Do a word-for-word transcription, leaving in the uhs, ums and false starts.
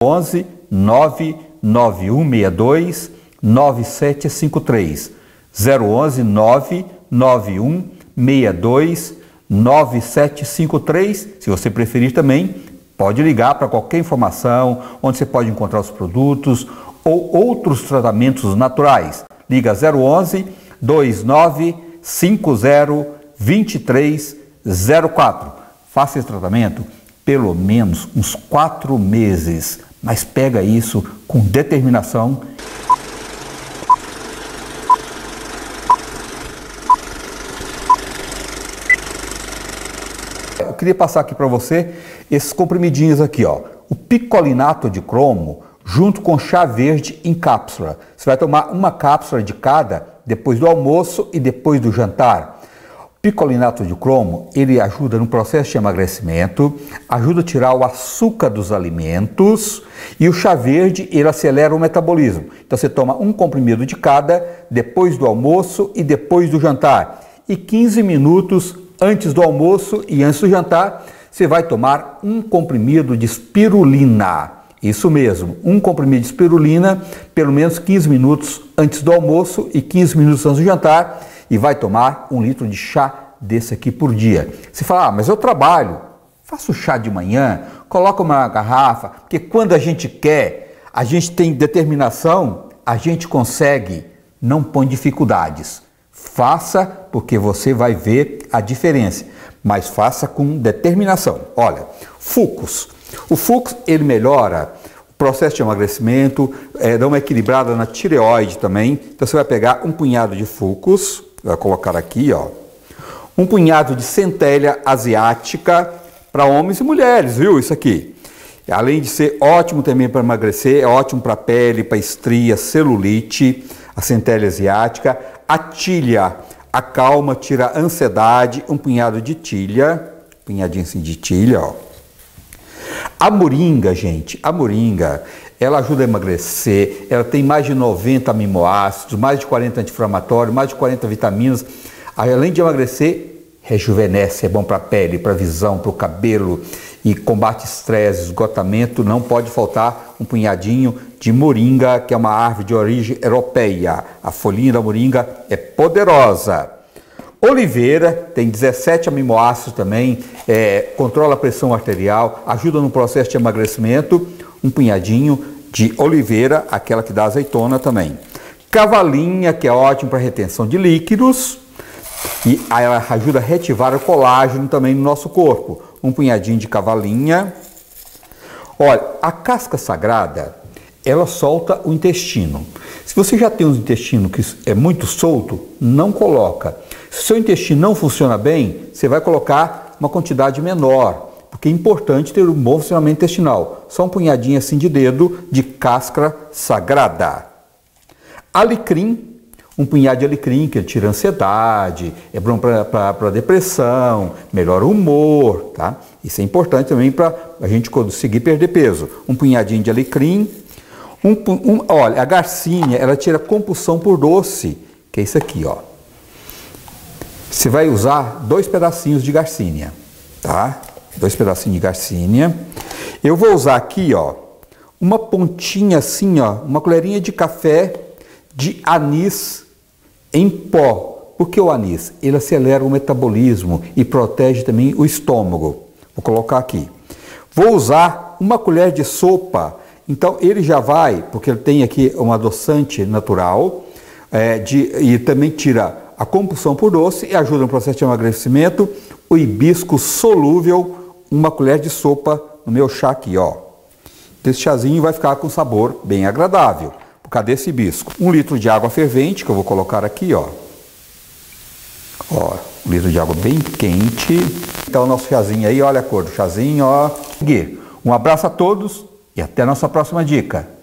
onze nove nove um seis dois nove sete cinco três. zero onze nove nove um seis dois nove sete cinco três. Se você preferir também, pode ligar para qualquer informação, onde você pode encontrar os produtos ou outros tratamentos naturais. Liga zero onze dois nove cinco zero dois três zero quatro. Faça esse tratamento pelo menos uns quatro meses, mas pega isso com determinação. Eu queria passar aqui para você esses comprimidinhos aqui, ó. O picolinato de cromo junto com chá verde em cápsula. Você vai tomar uma cápsula de cada depois do almoço e depois do jantar. O picolinato de cromo, ele ajuda no processo de emagrecimento, ajuda a tirar o açúcar dos alimentos, e o chá verde, ele acelera o metabolismo. Então você toma um comprimido de cada depois do almoço e depois do jantar. E quinze minutos antes do almoço e antes do jantar, você vai tomar um comprimido de espirulina. Isso mesmo, um comprimido de espirulina, pelo menos quinze minutos antes do almoço e quinze minutos antes do jantar, e vai tomar um litro de chá desse aqui por dia. Você fala, ah, mas eu trabalho, faço chá de manhã, coloca uma garrafa, porque quando a gente quer, a gente tem determinação, a gente consegue, não põe dificuldades. Faça, porque você vai ver a diferença, mas faça com determinação. Olha, Fucus. O Fucus, ele melhora o processo de emagrecimento, é, dá uma equilibrada na tireoide também. Então você vai pegar um punhado de Fucus, vai colocar aqui, ó, um punhado de centelha asiática para homens e mulheres, viu? Isso aqui. Além de ser ótimo também para emagrecer, é ótimo para pele, para estria, celulite, a centelha asiática. A tilha acalma, tira a ansiedade, um punhado de tilha, um punhadinho assim de tilha, ó. A moringa, gente, a moringa, ela ajuda a emagrecer, ela tem mais de noventa aminoácidos, mais de quarenta anti-inflamatórios, mais de quarenta vitaminas. Além de emagrecer, rejuvenesce, é bom para a pele, para a visão, para o cabelo, e combate estresse, esgotamento. Não pode faltar um punhadinho de moringa, que é uma árvore de origem europeia. A folhinha da moringa é poderosa. Oliveira tem dezessete aminoácidos também, é, controla a pressão arterial, ajuda no processo de emagrecimento. Um punhadinho de oliveira, aquela que dá azeitona também. Cavalinha, que é ótimo para retenção de líquidos, e ela ajuda a reativar o colágeno também no nosso corpo. Um punhadinho de cavalinha. Olha, a casca sagrada, ela solta o intestino. Se você já tem um intestino que é muito solto, não coloca. Se o seu intestino não funciona bem, você vai colocar uma quantidade menor, porque é importante ter um bom funcionamento intestinal. Só um punhadinho assim de dedo de casca sagrada. Alecrim, um punhado de alecrim, que tira a ansiedade, é bom para depressão, melhora o humor, tá? Isso é importante também para a gente conseguir perder peso. Um punhadinho de alecrim. Um, um, olha, a garcinha, ela tira compulsão por doce, que é isso aqui, ó. Você vai usar dois pedacinhos de garcinha, tá? Dois pedacinhos de garcinha. Eu vou usar aqui, ó, uma pontinha assim, ó, uma colherinha de café de anis em pó. Por que o anis? Ele acelera o metabolismo e protege também o estômago. Vou colocar aqui. Vou usar uma colher de sopa. Então ele já vai, porque ele tem aqui um adoçante natural, é, de, e também tira a compulsão por doce e ajuda no processo de emagrecimento. O hibisco solúvel, uma colher de sopa no meu chá aqui, ó. Esse chazinho vai ficar com sabor bem agradável. Por causa desse hibisco. Um litro de água fervente, que eu vou colocar aqui, ó. Ó, um litro de água bem quente. Então o nosso chazinho aí, olha a cor do chazinho, ó. Um abraço a todos e até a nossa próxima dica.